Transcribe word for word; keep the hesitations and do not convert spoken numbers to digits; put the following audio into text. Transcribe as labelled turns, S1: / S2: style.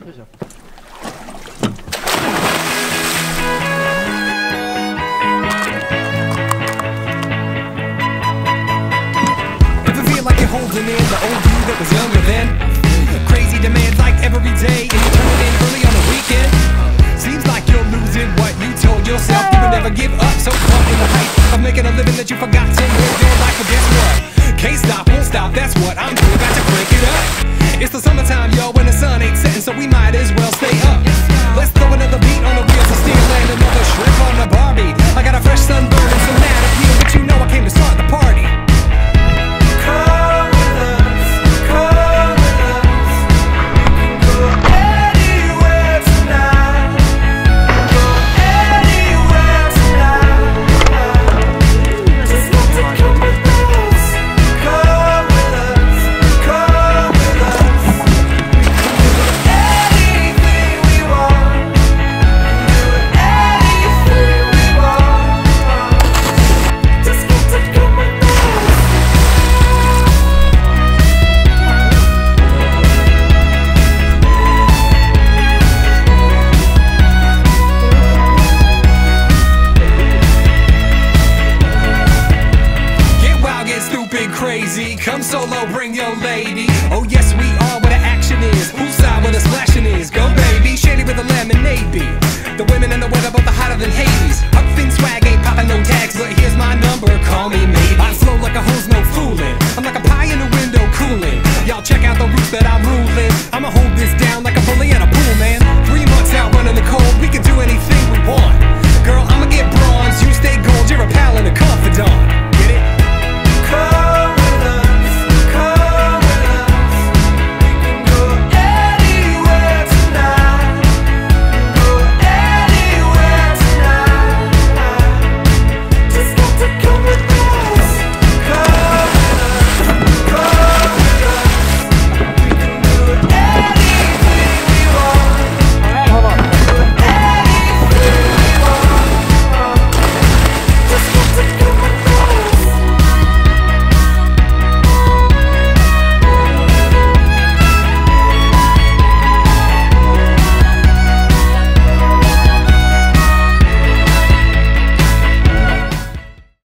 S1: 그죠?
S2: Ever feel like you're holding in the old you that was younger then? Crazy demands like every day, and you turn it in early on the weekend. Seems like you're losing what you told yourself you would never give up. So caught in the hype of making a living that you forgot to live your life. But guess what? Can't stop, won't stop, that's what I'm doing. About to break it up. It's the summertime, yo, when the sun ain't setting, so we might as well stay up. Let's throw another beat on the wheels of steel and another shrimp on the Barbie. I got a fresh sunburn and some mad appeal, but you know I came to start the party. Come with us, come with us. You can go anywhere tonight. Go anywhere tonight. Just want to come with us. Come with us, come with us. Anything we want, do anything we want. Just want to come with us. Get wild, get stupid, crazy. Come solo, bring your lady. Oh yes, we are where the action is. Poolside where the splashing is. Go baby, shady with a lemonade bee. The women and the weather both are hotter than Hades. Up thin swag, ain't popping no tags, but here's my number, call me maybe. I flow like a hose, no fooling. I'm like a pie in the window cooling. Y'all check out the roots that I'm ruling.